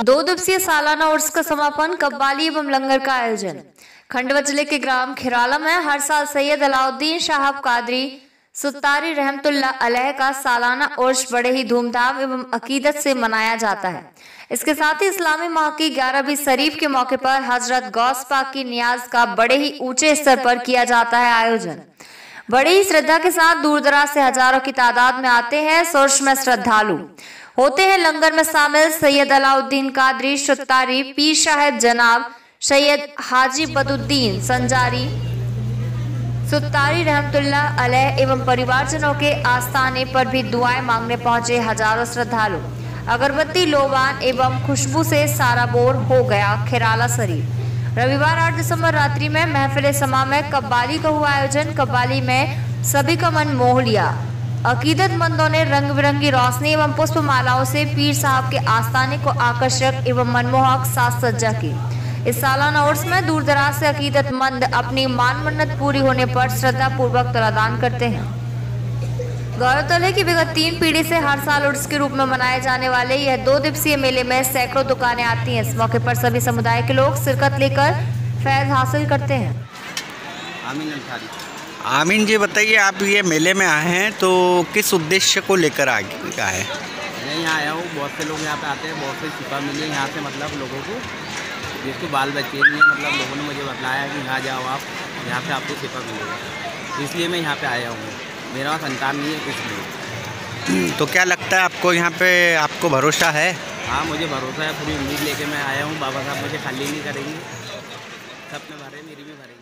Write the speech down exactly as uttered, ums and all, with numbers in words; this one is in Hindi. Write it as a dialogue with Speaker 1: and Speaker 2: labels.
Speaker 1: दो दिवसीय सालाना उर्स का समापन कव्वाली एवं लंगर का आयोजन। खंडवा जिले के ग्राम खिराला में हर साल सैयद अलाउद्दीन साहब कादरी सुत्तारी रहमतुल्लाह अलैह का सालाना उर्स बड़े ही धूमधाम एवं अकीदत से मनाया जाता है। इसके साथ ही इस्लामी माह की ग्यारहवीं शरीफ के मौके पर हजरत गौस पाक की नियाज का बड़े ही ऊंचे स्तर पर किया जाता है आयोजन। बड़ी ही श्रद्धा के साथ दूर दराज से हजारों की तादाद में आते हैं सोर्स में श्रद्धालु होते हैं। लंगर में शामिल सैयद अलाउद्दीन कादरी सुत्तारी, पीर साहब जनाब सैयद हाजी बदुद्दीन संजारी सुत्तारी रहमतुल्लाह अलैह एवं परिवारजनों के आस्थाने पर भी दुआएं मांगने पहुंचे हजारों श्रद्धालु। अगरबत्ती, लोबान एवं खुशबू से साराबोर हो गया खिराला शरीफ। रविवार आठ दिसंबर रात्रि में महफिल समा में कव्वाली का हुआ आयोजन। कव्वाली में सभी का मन मोह लिया। अकीदतमंदों ने रंग बिरंगी रोशनी एवं पुष्प मालाओं से पीर साहब के आस्थाने को आकर्षक एवं मनमोहक साज सज्जा की। इस सालाना उर्स में दूर दराज से अकीदतमंद अपनी मान मन्नत पूरी होने पर श्रद्धा पूर्वक तुलादान करते हैं। गौरतलब है कि विगत तीन पीढ़ी से हर साल उर्स के रूप में मनाए जाने वाले यह दो दिवसीय मेले में सैकड़ों दुकानें आती हैं। इस मौके पर सभी समुदाय के लोग शिरकत लेकर फैज़ हासिल करते हैं।
Speaker 2: आमीन अंसारी।
Speaker 3: आमीन जी, बताइए, आप ये मेले में आए हैं तो किस उद्देश्य को लेकर आए हैं?
Speaker 2: मैं यहाँ आया हूँ, बहुत से लोग यहाँ पे आते हैं, बहुत से शिफा मिली है यहाँ से, मतलब लोगों को जिसको बाल बच्चे नहीं है, मतलब लोगों ने मुझे बताया कि यहाँ जाओ आप, यहाँ पे आपको शिफा मिलेगा, इसलिए मैं यहाँ पे आया हूँ। मेरा संतान नहीं है कुछ नहीं।
Speaker 3: तो क्या लगता है आपको यहाँ पे, आपको भरोसा है?
Speaker 2: हाँ, मुझे भरोसा है, पूरी उम्मीद लेके मैं आया हूँ। बाबा साहब मुझे खाली नहीं करेंगे, सपने भरे मेरी भी भरे।